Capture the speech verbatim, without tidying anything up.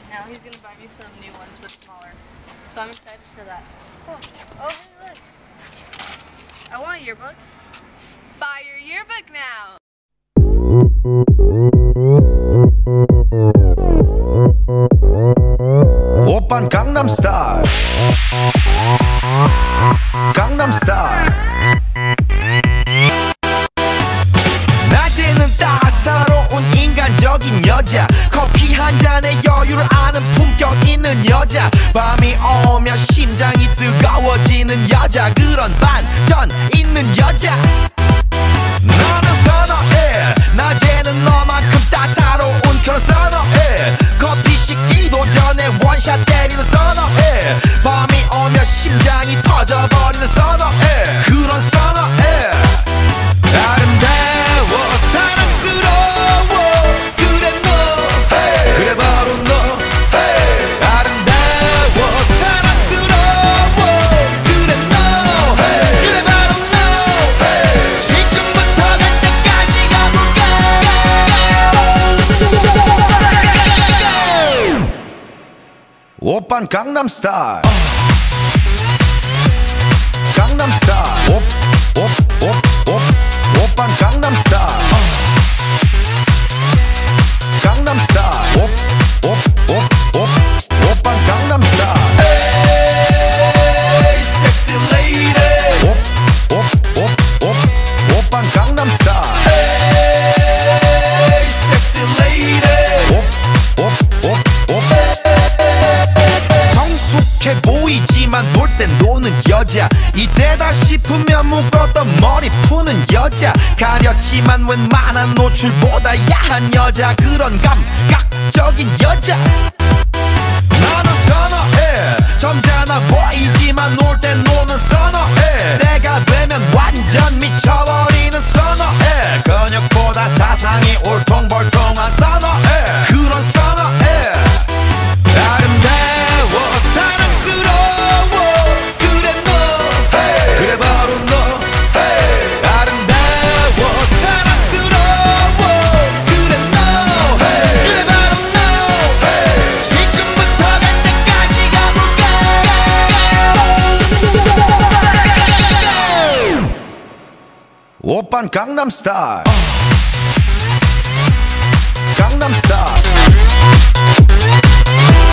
Now he's gonna buy me some new ones, but smaller. So I'm excited for that. It's cool. Oh, hey, look. I want a yearbook. Buy your yearbook now. 오빤 강남스타일 강남스타일 낮에는 따사로운 인간적인 여자 커피 한 잔에 여유를 아는 품격 있는 여자 밤이 오면 심장이 뜨거워지는 여자 그런 반전 있는 여자 나는 선어해 낮에는 너만큼 따사로운 그런 선어해 커피 식기도 전에 원샷 때리는 선어해 밤이 오면 심장이 터져버리는 선어해 그런 선어해 아름다워 사랑스러워 그래 너 hey. 그래 바로 너 hey. 아름다워 사랑스러워 그래 너 hey. 그래 바로 너 hey. 지금부터 갈 때까지 가볼까 오빤 강남스타일 강남스타일 옵옵옵옵 오빤 강남스타일 강남스타일 옵옵옵옵 오빤 강남스타일 에이 섹시 레이디 옵옵옵옵 오빤 강남스타일 에이 섹시 레이디 옵옵옵옵 성숙해 보이지만 놀 땐 노는 여자 이때다 싶으면 묶었던 머리 푸는 여자 가렸지만 웬만한 노출보다 야한 여자 그런 감각적인 여자 나는 선어해 점잖아 보이지만 놀 땐 노는 선어해 내가 되면 완전 미쳐버리는 선어해 근육보다 사상이 울퉁불퉁한 선어해 그런 선어해 아름다워 사랑스러워 그래 너 hey. 그래 바로 너 hey. 아름다워 사랑스러워 그래 너 hey. 그래 바로 너 hey. 지금부터 갈 때까지 가볼까 오빤 강남스타일 강남스타일